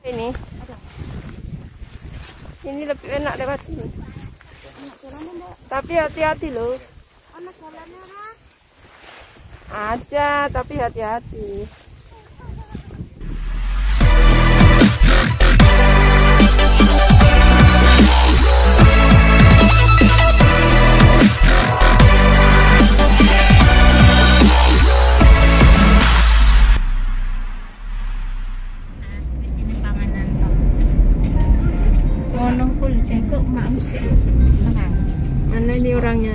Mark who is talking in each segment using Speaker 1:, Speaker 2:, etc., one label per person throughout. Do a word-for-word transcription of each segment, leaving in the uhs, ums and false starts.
Speaker 1: Ini. Ini lebih enak lewat sini. Tapi hati-hati loh. Ada, tapi hati-hati. Mana ini orangnya?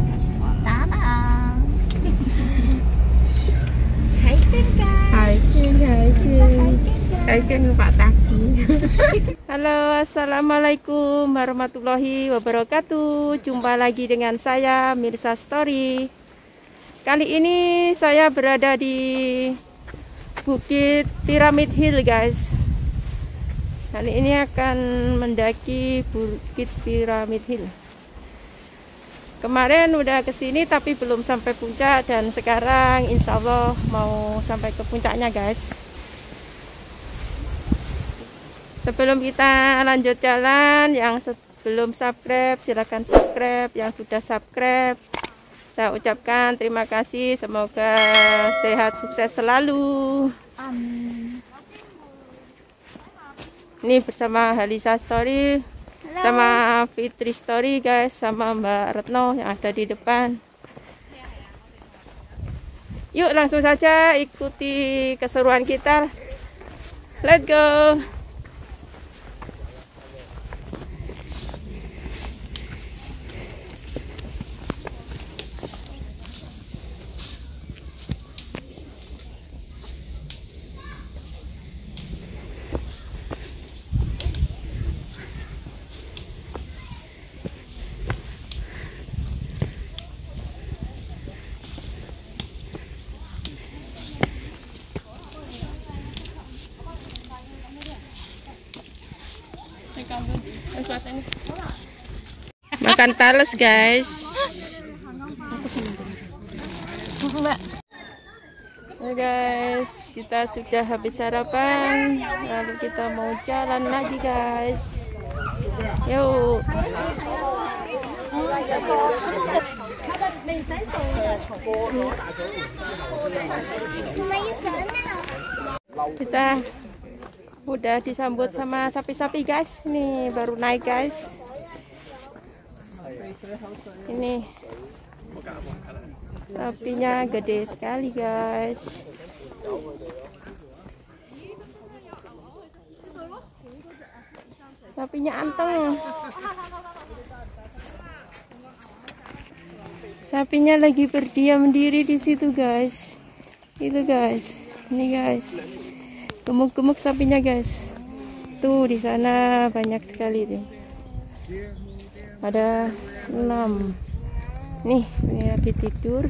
Speaker 2: Hai Ken guys.
Speaker 1: Hai Ken, hai Ken. Hai Ken Pak Taksi. Halo, assalamualaikum warahmatullahi wabarakatuh. Jumpa lagi dengan saya Mirsa Story. Kali ini saya berada di Bukit Pyramid Hill guys. Kali ini akan mendaki Bukit Pyramid Hill. Kemarin udah kesini tapi belum sampai puncak, dan sekarang insya Allah mau sampai ke puncaknya guys. Sebelum kita lanjut jalan, yang belum subscribe silahkan subscribe, yang sudah subscribe saya ucapkan terima kasih, semoga sehat sukses selalu.
Speaker 2: Amin.
Speaker 1: Ini bersama Halisa Story. Halo. Sama Fitri Story guys, sama Mbak Retno yang ada di depan. Yuk langsung saja ikuti keseruan kita. Let's go. Makan talas guys. Oke guys, kita sudah habis sarapan, lalu kita mau jalan lagi guys. Yuk. Kita udah disambut sama sapi-sapi guys. Nih baru naik guys. Ini sapinya gede sekali guys. Sapinya anteng. Sapinya lagi berdiam diri di situ guys. Itu guys. Ini guys. Gemuk-gemuk sapinya guys. Tuh di sana banyak sekali tuh. Ada enam. Nih, ini lagi tidur.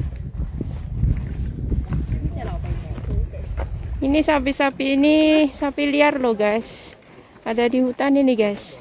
Speaker 1: Ini sapi-sapi ini sapi liar loh guys. Ada di hutan ini guys.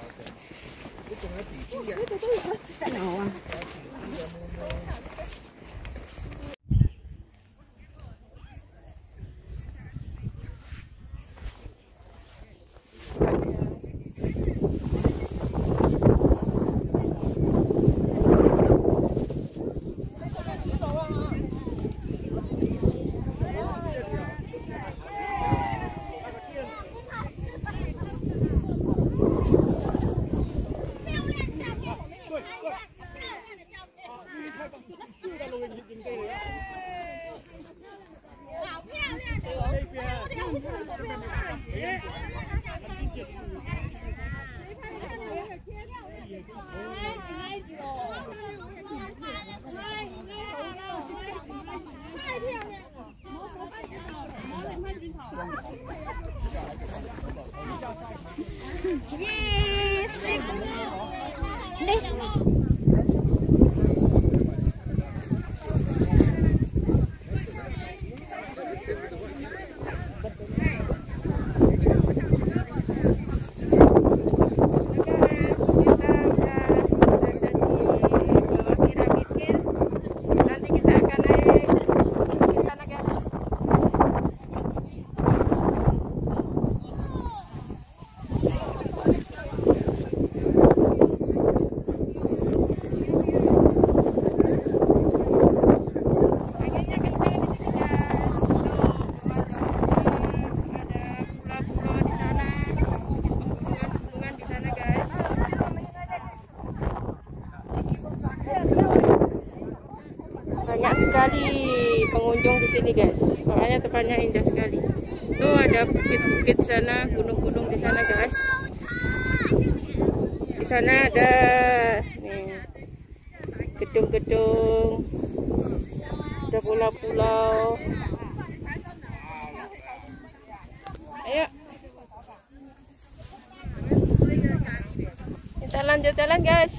Speaker 2: Yes. Nih.
Speaker 1: sini guys, soalnya tempatnya indah sekali. Tuh ada bukit-bukit di sana, gunung-gunung di sana guys. Di sana ada nih gedung-gedung, ada pulau-pulau. Ayo, kita lanjut jalan guys.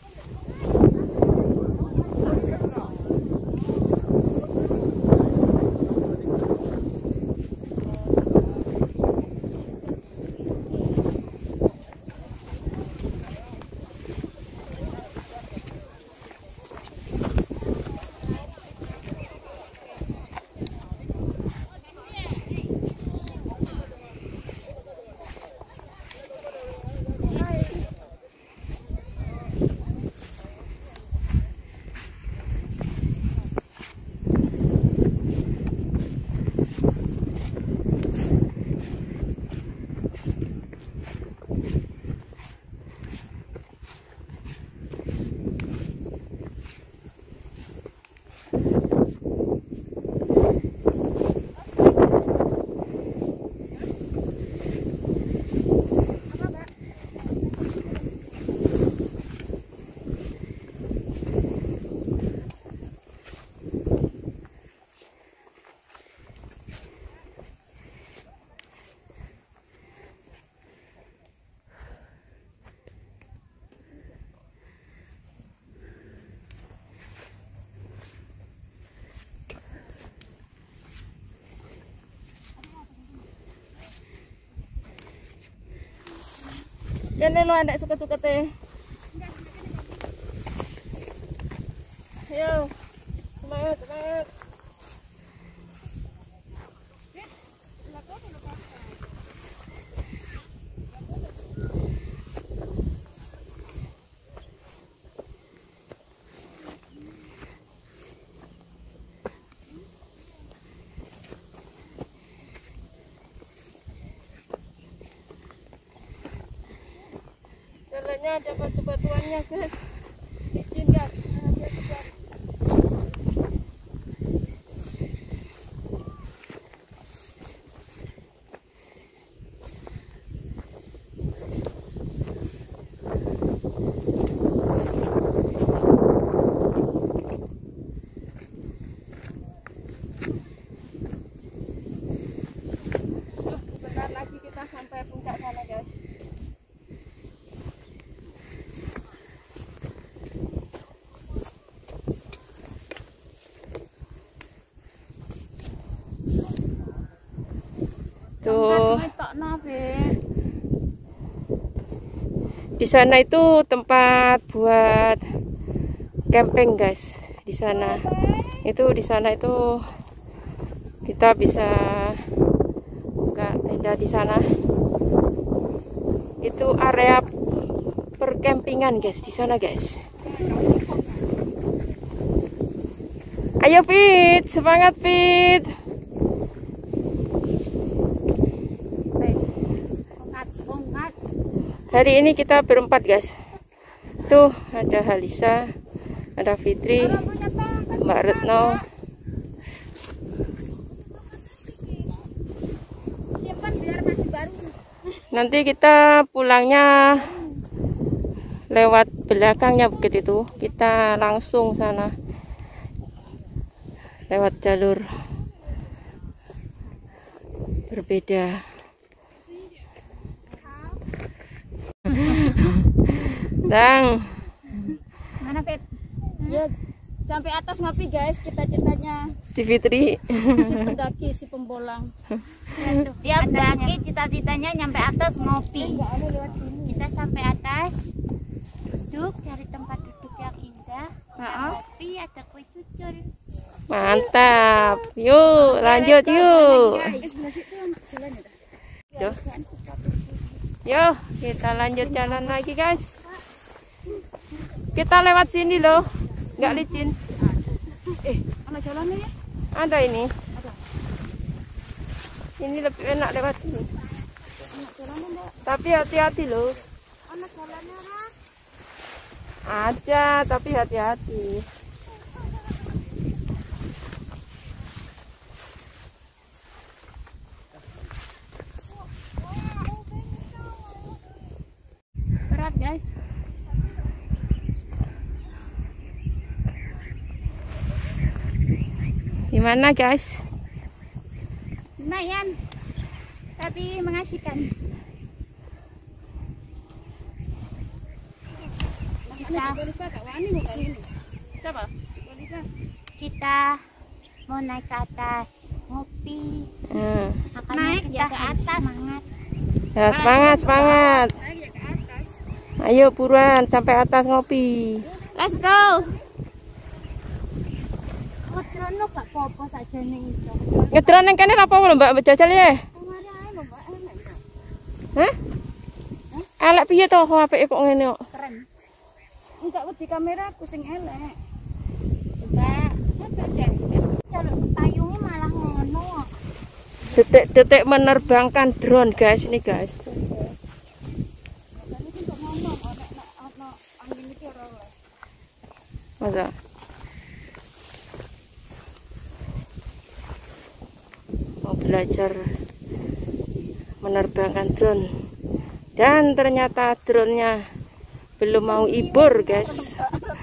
Speaker 1: Kene lo anak suka-suka teh. Yo, semangat, semangat. Jalannya ada batu-batuannya guys, licin guys. Sebentar lagi kita sampai puncak sana guys. Tuh. Di sana itu tempat buat camping guys. Di sana itu di sana itu kita bisa buka tenda di sana. Itu area perkempingan guys di sana guys. Ayo Fit, semangat Fit. Hari ini kita berempat guys. Tuh ada Halisa, ada Fitri, Mbak Retno. Nanti kita pulangnya lewat belakangnya bukit itu. Kita langsung sana lewat jalur berbeda. Dang.
Speaker 2: Mana Fit? Ya sampai atas ngopi guys, cita-citanya
Speaker 1: si Fitri.
Speaker 2: si pendaki, si pembolang. Dia pendaki, cita-citanya nyampe atas ngopi. Kita sampai atas, duduk cari tempat duduk yang indah. Ada kopi, ada kue cucur.
Speaker 1: Mantap. Yuk, lanjut yuk. Yo. Yo, kita lanjut jalan lagi guys. Kita lewat sini loh, nggak licin.
Speaker 2: Eh, mana jalannya ya?
Speaker 1: Ada ini.
Speaker 2: Ada.
Speaker 1: Ini lebih enak lewat sini.
Speaker 2: Mana jalannya Mbak?
Speaker 1: Tapi hati-hati loh.
Speaker 2: Mana jalannya Mbak?
Speaker 1: Ada, tapi hati-hati.
Speaker 2: guys.
Speaker 1: Gimana guys?
Speaker 2: Lumayan, tapi mengasihkan. Kita, kita mau naik ke atas, ngopi.
Speaker 1: Hmm.
Speaker 2: Naik ya ke atas. Semangat.
Speaker 1: Ya, semangat, semangat. Ayo buruan sampai atas ngopi.
Speaker 2: Let's go. Ngetrono gak apa-apa saja nih.
Speaker 1: Ngedron nang kene apa lho Mbak jajal ya? Hah? Elek piye to H P kok ngene kok?
Speaker 2: Keren. Enggak wedi kamera aku sing elek. Coba. Kalau payungnya malah ngono.
Speaker 1: Detik-detik menerbangkan drone guys ini guys. Masa? Mau belajar menerbangkan drone dan ternyata drone-nya belum mau ibur guys.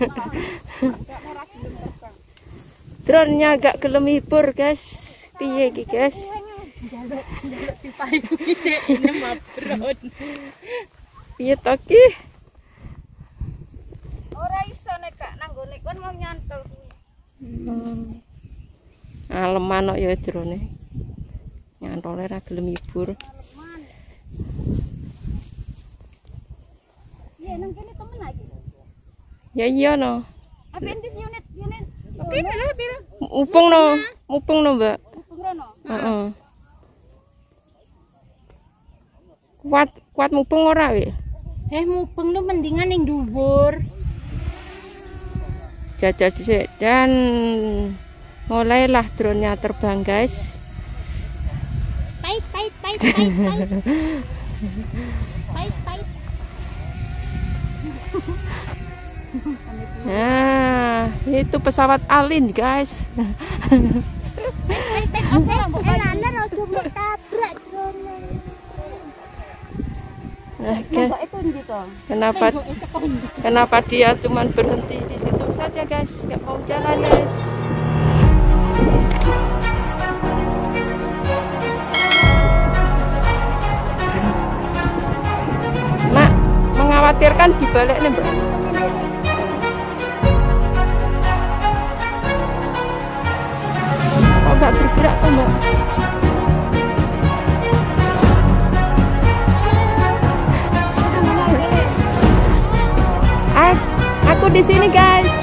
Speaker 1: Drone-nya gak gelem ibur guys. Piye iki guys? Piye to ki?
Speaker 2: Ora iso nek gak nang gone kon mau nyantol kuwi.
Speaker 1: Hmm. Aleman kok ya drone. Nyantole ra gelem ibur.
Speaker 2: Iya nang kene temen lagi.
Speaker 1: Ya iya no.
Speaker 2: Apa entis unit unit? Oke lah pira.
Speaker 1: Mupung no, mupung no Mbak.
Speaker 2: Mupung rono.
Speaker 1: Heeh. Kuat kuat mupung ora we?
Speaker 2: Eh mupung lu mendingan ning dhuwur.
Speaker 1: Jajal dhisik dan mulailah drone-nya terbang guys.
Speaker 2: Pait pait pait pait pait. Pait pait.
Speaker 1: Nah, itu pesawat Alin guys.
Speaker 2: Pait pait oke oke laler ojo mbok tabrak drone.
Speaker 1: Nah guys, kenapa kenapa dia cuman berhenti di situ saja guys, nggak mau jalan guys. Mak, mengkhawatirkan dibalik nih Mbak. Kok nggak bergerak tuh Mbak? Aku di sini guys.